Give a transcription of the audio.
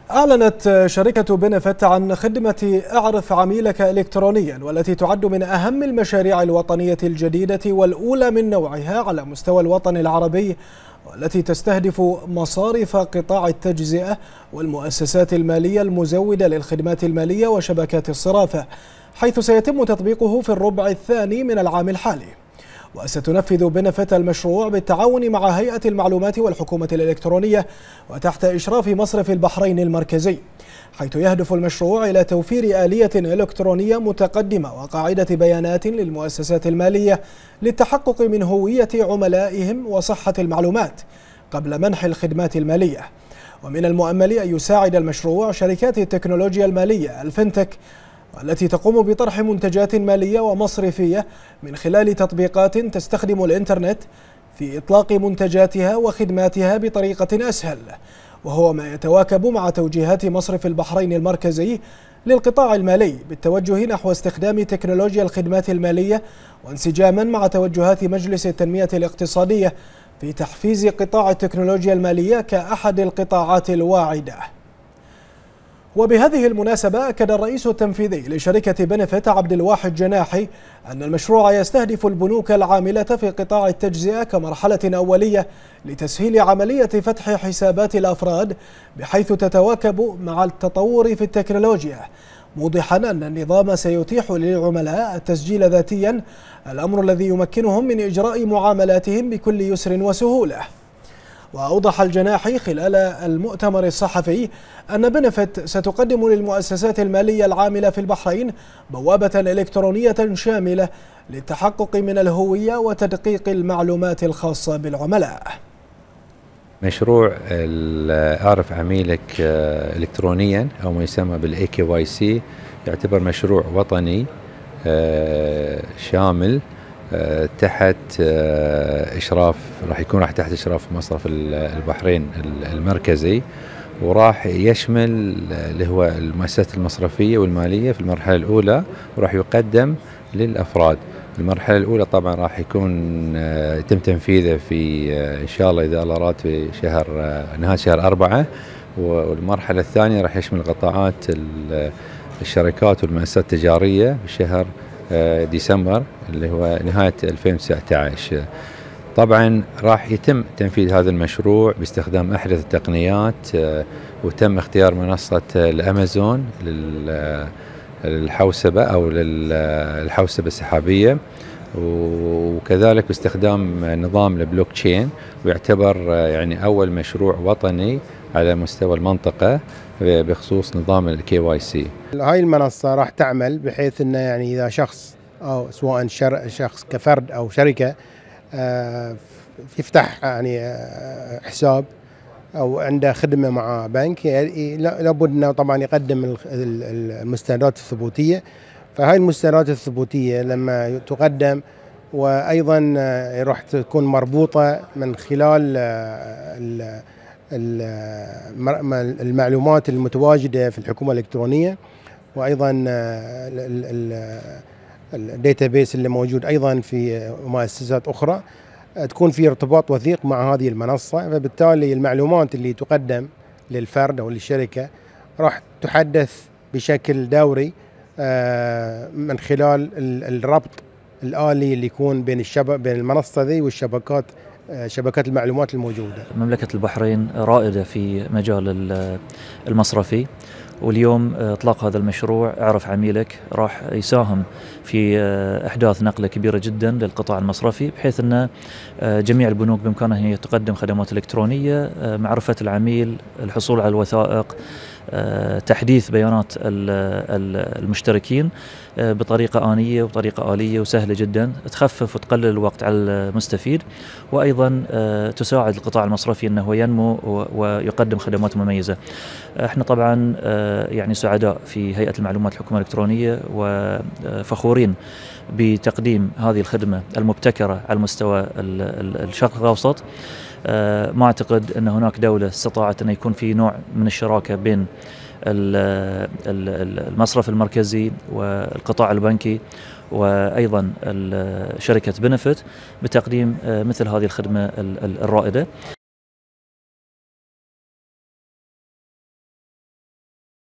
أعلنت شركة بنفت عن خدمة اعرف عميلك إلكترونيا، والتي تعد من أهم المشاريع الوطنية الجديدة والأولى من نوعها على مستوى الوطن العربي، والتي تستهدف مصارف قطاع التجزئة والمؤسسات المالية المزودة للخدمات المالية وشبكات الصرافة، حيث سيتم تطبيقه في الربع الثاني من العام الحالي. وستنفذ بنفت المشروع بالتعاون مع هيئة المعلومات والحكومة الإلكترونية وتحت إشراف مصرف البحرين المركزي، حيث يهدف المشروع إلى توفير آلية إلكترونية متقدمة وقاعدة بيانات للمؤسسات المالية للتحقق من هوية عملائهم وصحة المعلومات قبل منح الخدمات المالية. ومن المؤمل أن يساعد المشروع شركات التكنولوجيا المالية الفنتك، والتي تقوم بطرح منتجات مالية ومصرفية من خلال تطبيقات تستخدم الإنترنت في إطلاق منتجاتها وخدماتها بطريقة أسهل، وهو ما يتواكب مع توجيهات مصرف البحرين المركزي للقطاع المالي بالتوجه نحو استخدام تكنولوجيا الخدمات المالية، وانسجاما مع توجهات مجلس التنمية الاقتصادية في تحفيز قطاع التكنولوجيا المالية كأحد القطاعات الواعدة. وبهذه المناسبة أكد الرئيس التنفيذي لشركة بنفت عبد الواحد جناحي أن المشروع يستهدف البنوك العاملة في قطاع التجزئة كمرحلة أولية لتسهيل عملية فتح حسابات الأفراد، بحيث تتواكب مع التطور في التكنولوجيا، موضحا أن النظام سيتيح للعملاء التسجيل ذاتيا، الأمر الذي يمكنهم من إجراء معاملاتهم بكل يسر وسهولة. وأوضح الجناحي خلال المؤتمر الصحفي أن بنفت ستقدم للمؤسسات المالية العاملة في البحرين بوابة إلكترونية شاملة للتحقق من الهوية وتدقيق المعلومات الخاصة بالعملاء. مشروع أعرف عميلك إلكترونيا أو ما يسمى بالAKYC يعتبر مشروع وطني شامل تحت إشراف، راح تحت إشراف مصرف البحرين المركزي، وراح يشمل اللي هو المؤسسات المصرفية والمالية في المرحلة الأولى، وراح يقدم للأفراد. المرحلة الأولى طبعا راح يتم تنفيذه في إن شاء الله إذا الله أراد في نهاية شهر 4، والمرحلة الثانية راح يشمل قطاعات الشركات والمؤسسات التجارية بشهر ديسمبر اللي هو نهاية 2019. طبعا راح يتم تنفيذ هذا المشروع باستخدام أحدث التقنيات، وتم اختيار منصة الأمازون للحوسبة أو للحوسبة السحابية، وكذلك باستخدام نظام البلوك تشين، ويعتبر يعني أول مشروع وطني على مستوى المنطقة بخصوص نظام الKYC. هاي المنصة راح تعمل بحيث انه يعني اذا شخص او سواء شخص كفرد او شركة يفتح يعني حساب او عنده خدمة مع بنك، لابد انه طبعا يقدم المستندات الثبوتية. فهاي المستندات الثبوتية لما تقدم وايضا راح تكون مربوطة من خلال المعلومات المتواجدة في الحكومة الإلكترونية، وأيضا الداتابيس اللي موجود أيضا في مؤسسات أخرى، تكون في ارتباط وثيق مع هذه المنصة. فبالتالي المعلومات اللي تقدم للفرد أو للشركة راح تحدث بشكل دوري من خلال الربط الآلي اللي يكون بين المنصة ذي والشبكات، شبكات المعلومات الموجودة. مملكة البحرين رائدة في مجال المصرفي، واليوم اطلاق هذا المشروع اعرف عميلك راح يساهم في احداث نقله كبيره جدا للقطاع المصرفي، بحيث ان جميع البنوك بامكانها هي تقدم خدمات الكترونيه، معرفه العميل، الحصول على الوثائق، تحديث بيانات المشتركين بطريقة آنية وبطريقة آلية وسهلة جدا، تخفف وتقلل الوقت على المستفيد، وأيضا تساعد القطاع المصرفي أنه ينمو ويقدم خدمات مميزة. احنا طبعا يعني سعداء في هيئة المعلومات الحكومة الإلكترونية وفخورين بتقديم هذه الخدمة المبتكرة على مستوى الشرق الأوسط. ما أعتقد أن هناك دولة استطاعت أن يكون في نوع من الشراكة بين المصرف المركزي والقطاع البنكي وأيضا شركة بنفت بتقديم مثل هذه الخدمة الرائدة.